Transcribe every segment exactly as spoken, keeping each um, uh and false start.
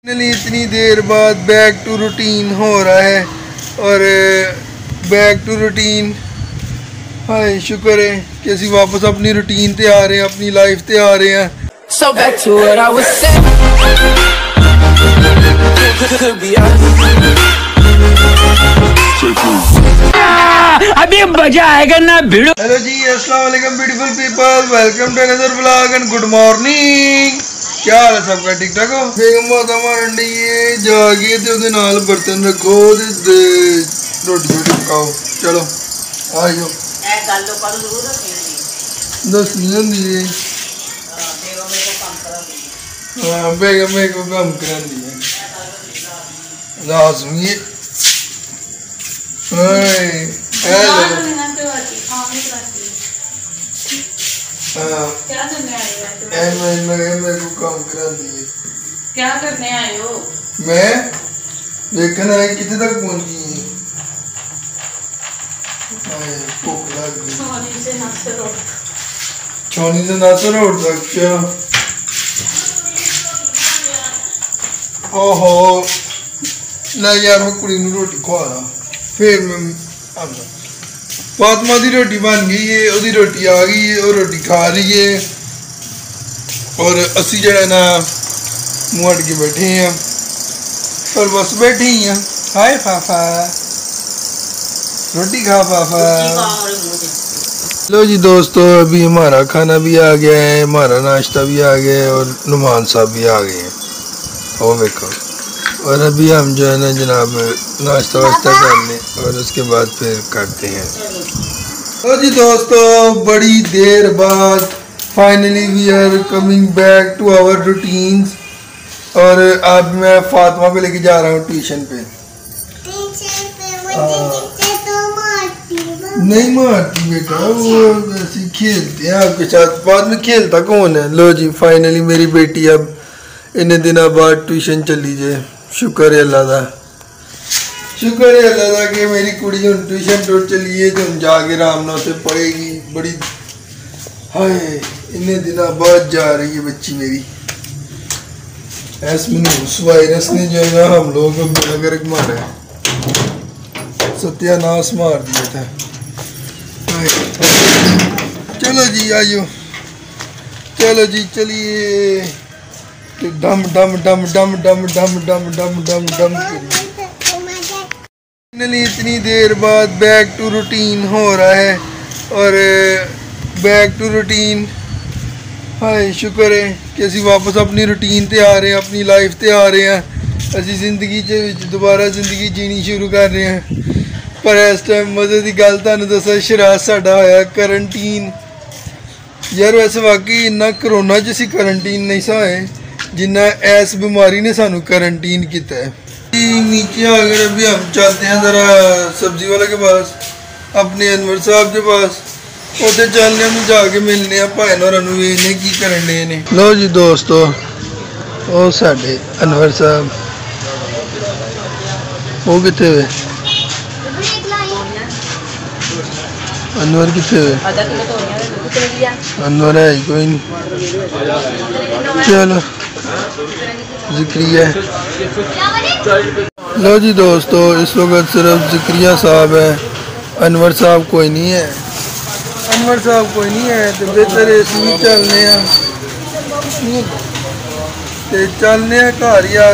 इतनी देर बाद back to routine हो रहा है और बैक टू रूटीन हाय शुक्र है कि असी वापस अपनी रूटीन ते आ रहे हैं, अपनी लाइफ ते आ रहे हैं। So back to what I was saying. अभी मजा आएगा ना भिड़ो। हेलो जी, अस्सलाम वालेकुम beautiful people, welcome to another vlog and good morning. क्या हाल है सबका? ठीक ठाक हो? बेगम माता मारन दी है जागे ते ओदे नाल बर्तन रखो ते रोटी रोटी पकाओ। चलो आ जाओ। ए गल तो पर जरूर रखनी दस नहीं होंदी है। हां बेगम मेरे को काम करांदी है लाजमी है। हाय हेलो हाँ क्या करने आए हो? मैं मैं मैं मैं को काम करा दिए। क्या करने आए हो? मैं देखना है कितने तक पहुंची है। हाय भूख लग गई। छोनी से नासर रोड छोनी से नासर रोड तक। क्या ओहो ना यार, मैं कुड़ी नूं रोटी खवा ला फिर मैं आना। फातिमा दी रोटी बन गई है, ओदी रोटी आ गई है, और रोटी खा रही है और असी जरा ना मुँह अट के बैठे हैं और बस बैठे ही हैं। हाय फाफा रोटी खा पापा। लो जी दोस्तों, अभी हमारा खाना भी आ गया है, हमारा नाश्ता भी आ गया है और नुमान साहब भी आ गए हैं। ओ देखो, और अभी हम जो है ना जनाब नाश्ता वास्ता कर लें और उसके बाद फिर करते हैं। तो जी दोस्तों, बड़ी देर बाद finally we are coming back to our routines. और अब मैं फातिमा को लेके जा रहा हूँ ट्यूशन पे। नहीं मारती बेटा, वो ऐसी खेलते हैं आपके साथ। बाद में खेलता कौन है? लो जी फाइनली मेरी बेटी अब इन्हें दिनों बाद ट्यूशन चली जाए। शुक्र है अल्लाह दा, शुक्र है अल्लाह दा कि मेरी कुड़ी हम ट्यूशन टूट चली है तो हम जाके आराम नाल से पढ़ेगी। बड़ी हाय इन्हें दिनों बाद जा रही है बच्ची मेरी। एसमिनस वायरस ने जो है ना हम लोगों को बेड़ा गर्क मारा है, सत्यानाश मार दिया था। चलो जी आइयो, चलो जी चलिए। डम डम डम डम डम डम डम डम डम डम फाइनली इतनी देर बाद बैक टू रूटीन हो रहा है और बैक टू रूटीन हाय शुक्र है कि असी वापस अपनी रूटीन ते आ रहे हैं, अपनी लाइफ ते आ रहे हैं। असी जिंदगी च दोबारा जिंदगी जीनी शुरू कर रहे हैं। पर इस टाइम मजे की गल तुहानूं दस्सां, शराज साडा होया करंटीन। यार वैसे वाकई इन्ना करोना च असी करंटीन नहीं सा होए जिन्ना ऐस बीमारी ने सानू करंटीन किया है। नीचे अगर अभी हम चलते हैं ज़रा सब्जी वाले के पास, अपने अनवर साहब के पास। उसे चलने में जाके मिलने भाई और वेखने की करने ने। लो जी दोस्तों, वो साडे अनवर साहब वो कितने हुए? अनवर कितने हुए? अनवर है ही कोई नहीं। चलो जिक्रिया। लो जी दोस्तों, इस वक्त सिर्फ जिक्रिया साहब है, अनवर साहब कोई नहीं है। अनवर साहब कोई नहीं है तो बेहतर इसी चलने ते चलने घर यार।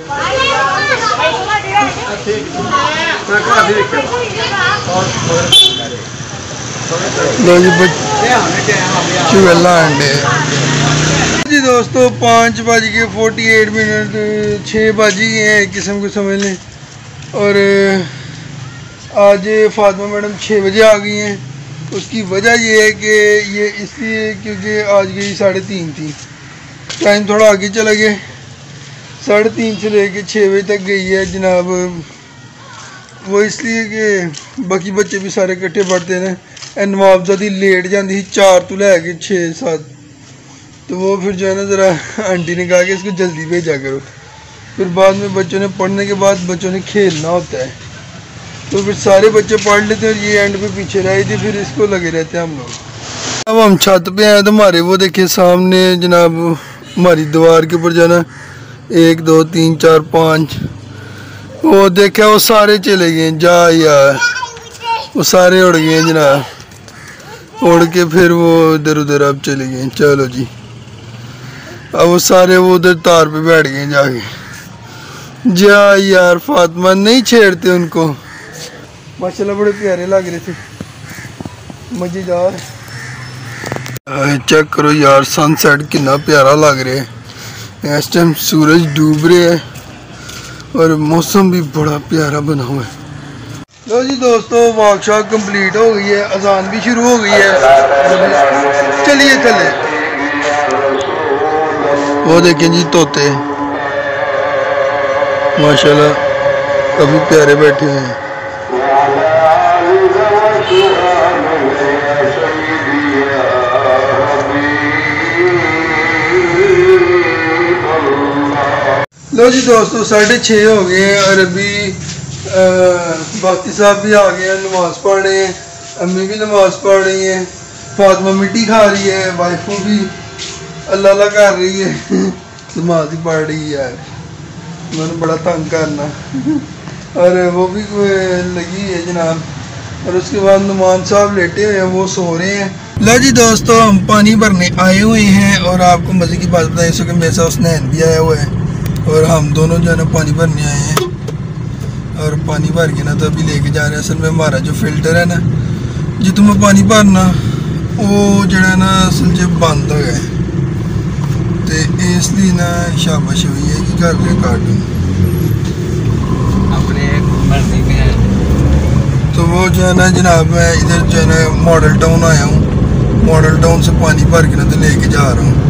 लो जी चूल्हा अंडे जी दोस्तों, पाँच बज के फोर्टी एट मिनट छः बज ही हैं एक किस्म को समझ लें। और आज फातिमा मैडम छः बजे आ गई हैं। उसकी वजह ये है कि ये इसलिए क्योंकि आज गई साढ़े तीन थी, टाइम थोड़ा आगे चला गया। साढ़े तीन से लेके छः बजे तक गई है जनाब। वो इसलिए कि बाकी बच्चे भी सारे इकट्ठे पढ़ते हैं। नवाबजादी लेट जाती चार तो लैके छः सात, तो वो फिर जो है ना ज़रा आंटी ने कहा कि इसको जल्दी भेजा करो। फिर बाद में बच्चों ने पढ़ने के बाद बच्चों ने खेलना होता है, तो फिर सारे बच्चे पढ़ लेते हैं और ये एंड पे पीछे रह थी, फिर इसको लगे रहते हैं हम लोग। अब हम छत पे आए तो हमारे वो देखिए सामने जनाब हमारी दीवार के ऊपर जो है ना एक दो तीन चार पाँच। वो देखा वो सारे चले गए जा यार, वो सारे उड़ गए जनाब, उड़ के फिर वो इधर उधर अब चले गए। चलो जी, अब वो सारे वो उधर तार पे बैठ गए जाके। जा यार फातिमा, नहीं छेड़ते उनको। माशाल्लाह बड़े प्यारे लग रहे थे, मजेदार। चेक करो यार, सनसेट कितना प्यारा लग रहा है। इस टाइम सूरज डूब रहा है और मौसम भी बड़ा प्यारा बना हुआ है। लो जी दोस्तों, वर्कशॉप कंप्लीट हो गई है, अजान भी शुरू हो गई है। चलिए चले। वो देखें जी तोते, माशाल्लाह काफी प्यारे बैठे हैं। लो जी दोस्तों, साढ़े छः हो गए हैं और अभी बाकी साहब भी आ गए हैं, नमाज़ पढ़ रहे हैं, अम्मी भी नमाज़ पढ़ रही हैं, फातिमा मिट्टी खा रही है, वाइफू भी अल्लाह अल्लाह कर रही है, नमाज ही पढ़ रही है यार, मैंने बड़ा तंग करना। और वो भी लगी है जनाब। और उसके बाद नुमान साहब लेटे हुए हैं, वो सो रहे हैं। लो जी दोस्तों, हम पानी भरने आए हुए हैं और आपको मज़े की बात बताइए, कि मेरे साथ स्नैन भी आया हुआ है और हम दोनों जो है ना पानी भरने आए हैं। और पानी भर के ना तो अभी लेके जा रहे हैं। असल में हमारा जो फिल्टर है ना, जितों में पानी भरना वो जड़ा ना असल च बंद हो गया, तो इसलिए ना शाबाश हुई है कि घर में कार्टून अपने मर्जी में है। तो वो जो है ना जनाब, मैं इधर जो है ना मॉडल टाउन आया हूँ, मॉडल टाउन से पानी भर के ना तो लेके जा रहा हूँ।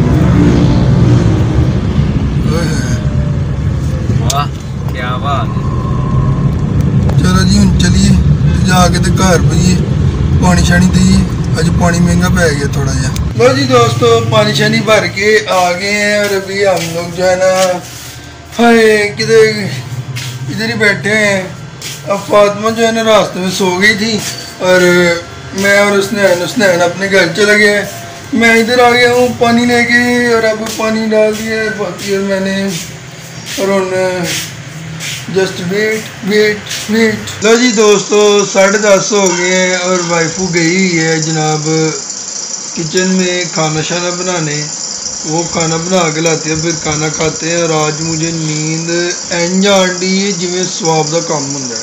वाह क्या बात है। चलो जी हम चलिए जाके तो घर पाइए, पानी शानी दिए। अज पानी महंगा पै गया थोड़ा जहा। लो जी दोस्तों, पानी शानी भर के आ गए हैं और अभी हम लोग जो है ना हाय किधर इधर ही बैठे हैं। अब फातिमा जो है ना रास्ते में सो गई थी और मैं और उसने उसने अपने घर चले गए। मैं इधर आ गया हूँ पानी लेके और अब पानी डाल दिया बाकी, और मैंने और उन जस्ट वेट वेट वेट। लो जी दोस्तों, साढ़े दस हो गए हैं और वाइफू गई हुई है जनाब किचन में खाना शाना बनाने। वो खाना बना के लाते हैं, फिर खाना खाते हैं। और आज मुझे नींद इंज आन डी है जिमें स्वाब का काम होंगे।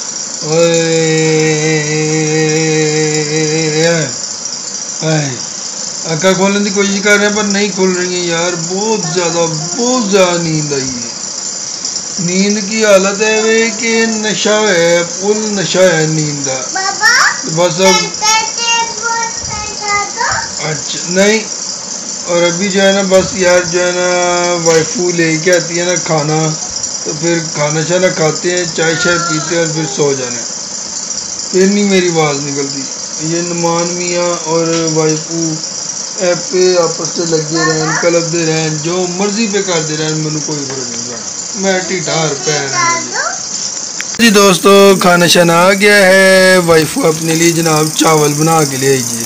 अक्का खोलने की कोशिश कर रहे हैं पर नहीं खुल रही है यार, बहुत ज़्यादा बहुत ज़्यादा नींद आई है। नींद की हालत है वे कि नशा है, फुल नशा है नींद का। तो बस अब अच्छा नहीं, और अभी जो है ना बस यार जो है ना वाइफू लेके आती है ना खाना, तो फिर खाना शाना खाते हैं, चाय शाय पीते हैं और फिर सो जाना। फिर नहीं मेरी आवाज़ निकलती। ये नुमान मियाँ और वाइफू ऐप पे आपस से लगे रहन, कलपते रहन, जो मर्जी पे करते रहन, मैंने कोई फर्क नहीं पड़ा। मैं टिठार पैर जी दोस्तों, खाना शाना आ गया है। वाइफू अपने लिए जनाब चावल बना के ले आई जी,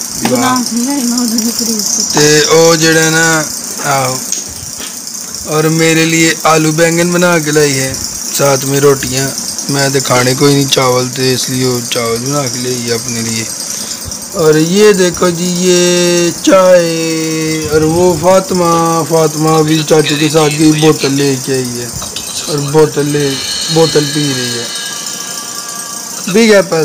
ते ओ जड़ा ना आओ, और मेरे लिए आलू बैंगन बना के लाई है, साथ में रोटियां। मैं तो खाने को ही नहीं चावल, तो इसलिए वो चावल बना के ले आई अपने लिए। और ये देखो जी ये चाय, और वो फातिमा फातिमा भी चाचू के साथ की बोतल लेके आई है और बोतल ले बोतल पी रही है। Big apple.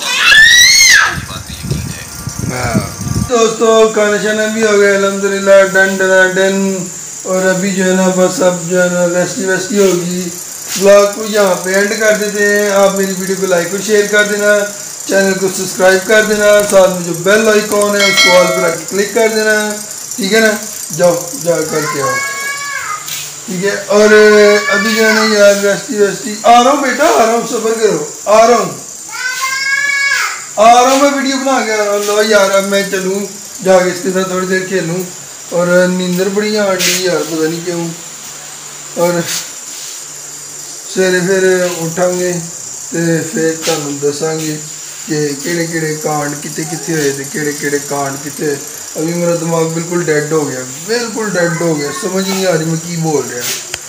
दोस्तों खाना शाना भी हो गया अल्हम्दुलिल्लाह, डन डन डन। और अभी जो है ना बस अब जो है ना रेस्टी वेस्टी होगी। ब्लॉग को यहाँ पे एंड कर देते हैं। आप मेरी वीडियो को लाइक और शेयर कर देना, चैनल को सब्सक्राइब कर देना, साथ में जो बेल आइकॉन है उसको ऑल पर आके क्लिक कर देना, ठीक है ना। जाओ जा करके आओ, ठीक है। और अभी जो है ना यार रेस्टी वेस्टी आ रहा हूँ बेटा, आ रहा हूँ, सब्र करो, आ रहा हूँ आ रहा हूँ मैं वीडियो बना के आ रहा हूँ। लो यार अब मैं चलूँ जाके इसके साथ थोड़ी देर खेलूँ। और नींदर बड़ी आ रही यार, पता नहीं क्यों। और सवेरे फिर उठांगे तो फिर तुहानू दसांगे कि केड़े केड़े कांड कितने कितने होए थे, केड़े केड़े कांड कितने। अभी मेरा दिमाग बिल्कुल डेड हो गया, बिल्कुल डेड हो गया, समझ नहीं आ रही मैं की बोल रहा।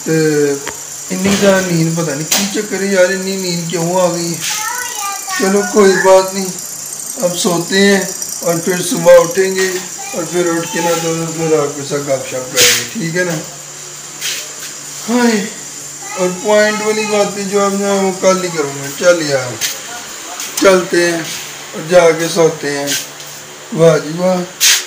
तो इन्नी ज़्यादा नींद पता नहीं की चक्कर है यार, इन्नी नींद क्यों आ गई है। चलो कोई बात नहीं, अब सोते हैं और फिर सुबह उठेंगे और फिर उठ के ना तो फिर आपके साथ गपशप करेंगे, ठीक है ना। हाँ, और पॉइंट वाली बातें जो अब ना वो कल ही करूँगा। चल यार चलते हैं और जाके सोते हैं। वाह जी वाह,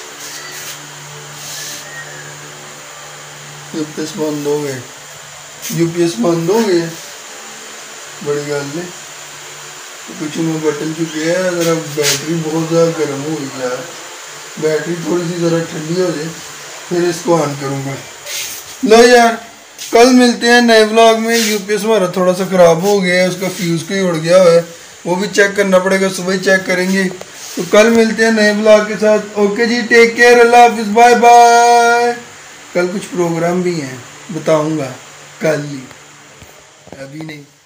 यूपीएस बंद हो गए, यूपीएस बंद हो गए, बड़ी गल है। कुछ में बटन चुके हैं, ज़रा बैटरी बहुत ज़्यादा गर्म हो गई यार, बैटरी थोड़ी सी ज़रा ठंडी हो जाए फिर इसको ऑन करूँगा। लो यार कल मिलते हैं नए व्लॉग में। यूपीएस हमारा थोड़ा सा ख़राब हो गया है, उसका फ्यूज़ कहीं उड़ गया हुआ है, वो भी चेक करना पड़ेगा, सुबह ही चेक करेंगे। तो कल मिलते हैं नए व्लॉग के साथ। ओके जी, टेक केयर, अल्लाह हाफिज़, बाय बाय। कल कुछ प्रोग्राम भी हैं, बताऊँगा कल ही, अभी नहीं।